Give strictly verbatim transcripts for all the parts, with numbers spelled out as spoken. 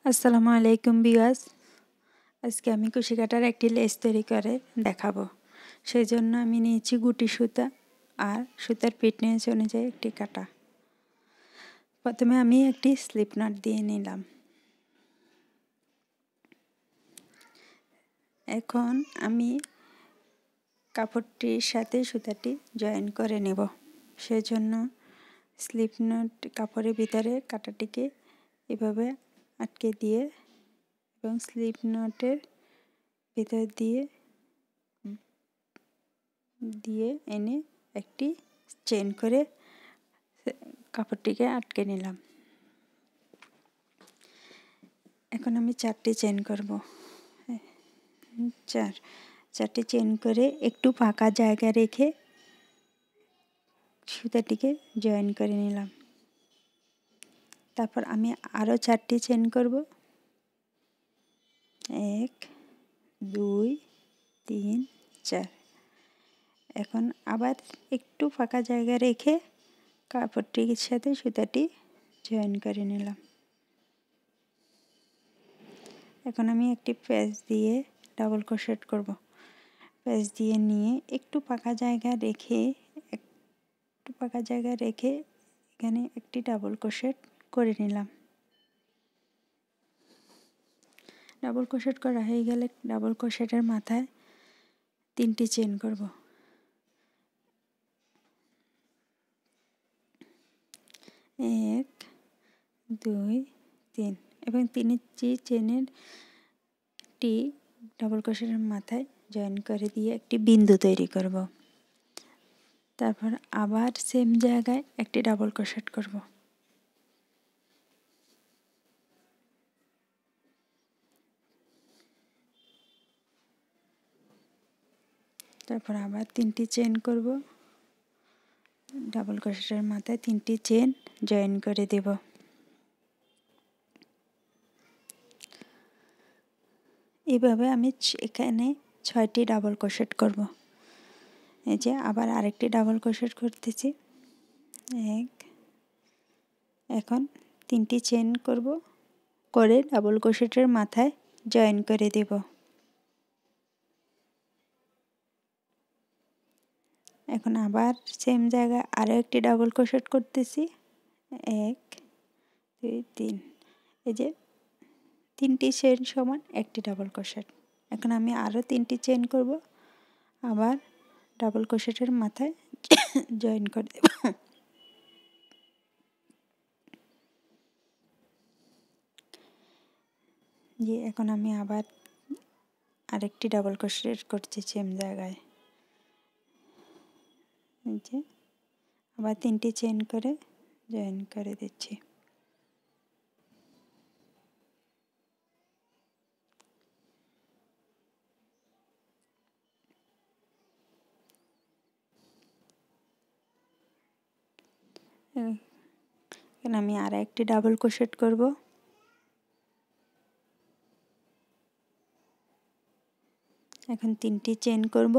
আসসালামু আলাইকুম বিয়াস। আজকে আমি কুশি কাটার একটি লেস তৈরি করে দেখাবো। সেই জন্য আমি নিয়েছি গুটি সুতা আর সুতার ফিটনেস অনুযায়ী একটি কাটা। প্রথমে আমি একটি স্লিপ নট দিয়ে নিলাম। এখন আমি কাপড়টির সাথে সুতাটি জয়েন করে নেব। সেজন্য স্লিপ নট কাপড়ের ভিতরে কাটাটিকে এভাবে আটকে দিয়ে এবং স্লিপ নটের ভিতর দিয়ে দিয়ে এনে একটি চেন করে কাপড়টিকে আটকে নিলাম। এখন আমি চারটি চেন করব। চার চারটি চেন করে একটু ফাঁকা জায়গা রেখে সুতাটিকে জয়েন করে নিলাম। তারপর আমি আরও চারটি চেন করব। এক দুই তিন চার। এখন আবার একটু ফাঁকা জায়গা রেখে কাপড়টির সাথে সুতাটি জয়েন করে নিলাম। এখন আমি একটি প্যাচ দিয়ে ডাবল ক্রোশেট করব। প্যাচ দিয়ে নিয়ে একটু ফাঁকা জায়গা রেখে একটু ফাঁকা জায়গা রেখে এখানে একটি ডাবল ক্রোশেট করে নিলাম। ডাবল ক্রোশেট করা হয়ে গেলে ডাবল ক্রোশেটের মাথায় তিনটি চেন করব। এক দুই তিন এবং তিনটি চেনের টি ডাবল ক্রোশেটের মাথায় জয়েন করে দিয়ে একটি বিন্দু তৈরি করব। তারপর আবার সেম জায়গায় একটি ডাবল ক্রোশেট করব। তারপর আবার তিনটি চেন করব। ডাবল ক্রোশেটের মাথায় তিনটি চেন জয়েন করে দেব। এইভাবে আমি এখানে ছয়টি ডাবল ক্রোশেট করব। এই যে আবার আরেকটি ডাবল ক্রোশেট করতেছি। এক এখন তিনটি চেন করব করে ডাবল ক্রোশেটের মাথায় জয়েন করে দেব। এখন আবার সেম জায়গায় আরও একটি ডাবল ক্রোশেট করতেছি। এক দুই তিন। এই যে তিনটি চেন সমান একটি ডাবল ক্রোশেট। এখন আমি আরও তিনটি চেন করব, আবার ডাবল ক্রোশেটের মাথায় জয়েন করে দেব। যে এখন আমি আবার আরেকটি ডাবল ক্রোশেট করছি সেম জায়গায়। এই যে আবার তিনটি চেন করে জয়েন করে দিচ্ছি। এখানে আমি আর একটি ডাবল ক্রোশেট করব। এখন তিনটি চেন করব।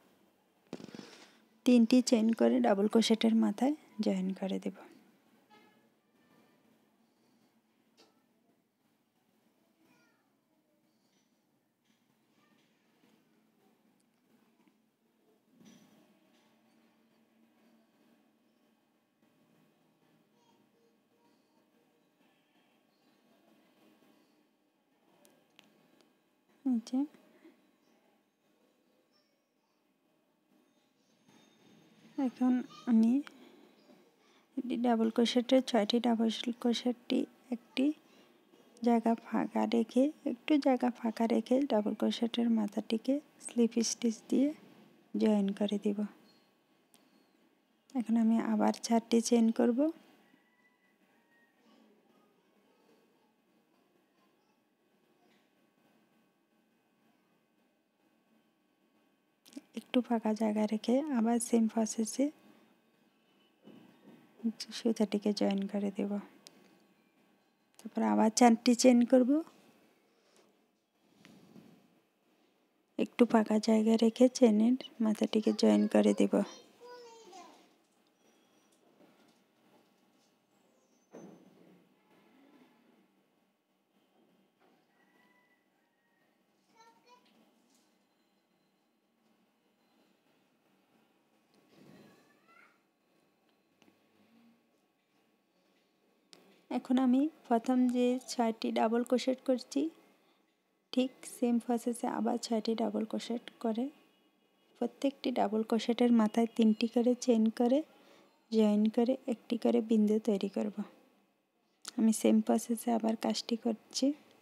তিনটি চেন করে ডাবল ক্রোশেটের মাথায় জয়েন করে দেব। আচ্ছা, এখন আমি ডাবল ক্রোশেটের ছয়টি ডাবল ক্রোশেটটি একটি জায়গা ফাঁকা রেখে একটু জায়গা ফাঁকা রেখে ডাবল ক্রোশেটের মাথাটিকে স্লিপ স্টিচ দিয়ে জয়েন করে দেব। এখন আমি আবার চারটি চেন করব। একটু ফাঁকা জায়গা রেখে আবার সেম প্রসেসে সুতাটিকে জয়েন করে দেব। তারপর আবার চারটি চেন করব। একটু ফাঁকা জায়গা রেখে চেনের মাথাটিকে জয়েন করে দেব। এখন আমি প্রথম যে ছয়টি ডাবল ক্রোশেট করছি ঠিক সেম প্রসেসে আবার ছয়টি ডাবল ক্রোশেট করে প্রত্যেকটি ডাবল ক্রোশেটের মাথায় তিনটি করে চেইন করে জয়েন করে একটি করে বিন্দু তৈরি করব। আমি সেম প্রসেসে আবার কাজটি করছি।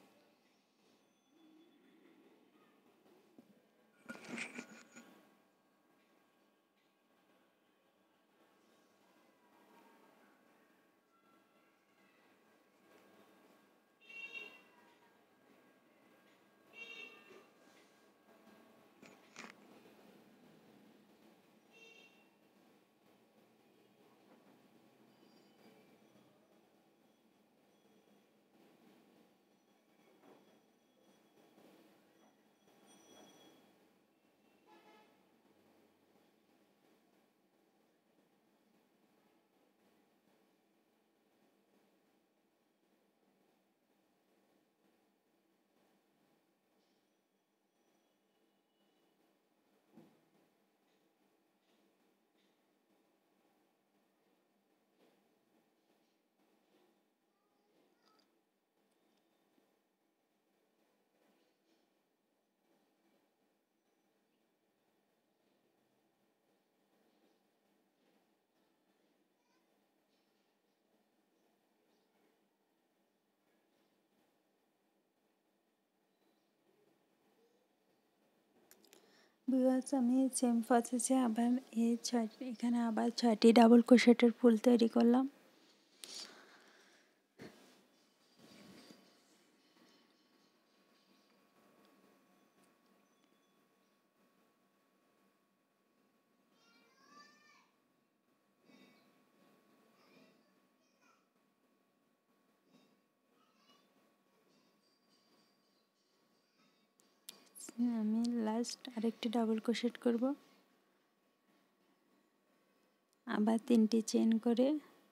ভিউয়ার্স আমি সেম প্রসেসে আবার এই ছয় এখানে আবার ছয়টি ডাবল ক্রোশেটের ফুল তৈরি করলাম। আমি লাস্ট আরেকটি ডাবল ক্রোশেট করব, আবার তিনটি চেইন করে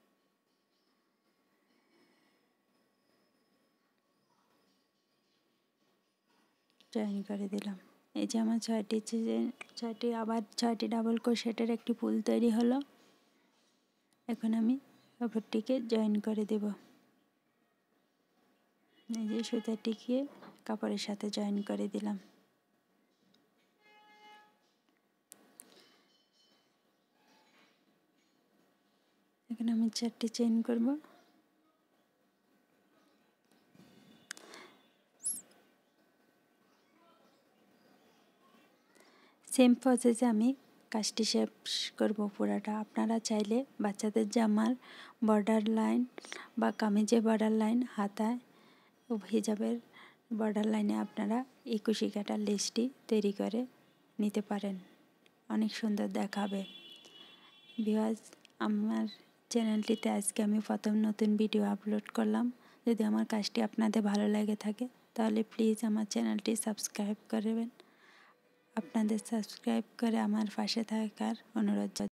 জয়েন করে দিলাম। এই যে আমার ছয়টি চেইন ছয়টি আবার ছয়টি ডাবল ক্রোশেটের একটি ফুল তৈরি হলো। এখন আমি কাপড়টিকে জয়েন করে দেব। এই যে সুতাটিকে কাপড়ের সাথে জয়েন করে দিলাম। এখন আমি চারটি চেইন করব। সেম প্রসেসে আমি কাজটি শেষ করব পুরাটা। আপনারা চাইলে বাচ্চাদের জামার বর্ডার লাইন বা কামিজের বর্ডার লাইন, হাতায় ও হিজাবের বর্ডার লাইনে আপনারা এই কুশি কাটার লেসটি তৈরি করে নিতে পারেন, অনেক সুন্দর দেখাবে। ভিউয়ার্স, আমার চ্যানেলটিতে আজকে আমি প্রথম নতুন ভিডিও আপলোড করলাম। যদি আমার কাজটি আপনাদের ভালো লেগে থাকে তাহলে প্লিজ আমার চ্যানেলটি সাবস্ক্রাইব করবেন। আপনাদের সাবস্ক্রাইব করে আমার পাশে থাকার অনুরোধ।